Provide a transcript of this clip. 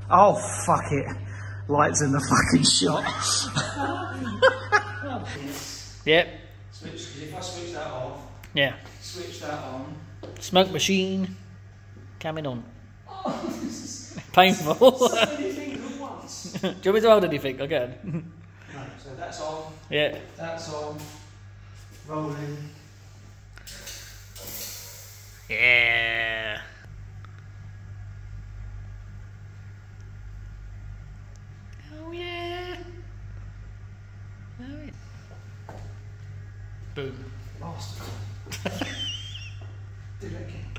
Oh, fuck it. Lights in the fucking shot. Yep. Switch, because if I switch that off, Yeah. switch that on. Smoke machine coming on. Oh, this is Painful. so many things at once. Do you want me to hold anything? Again. No, so that's on, Yeah. that's on, rolling. Yeah. Oh yeah. Oh, yeah. Boom. Last. Do it again.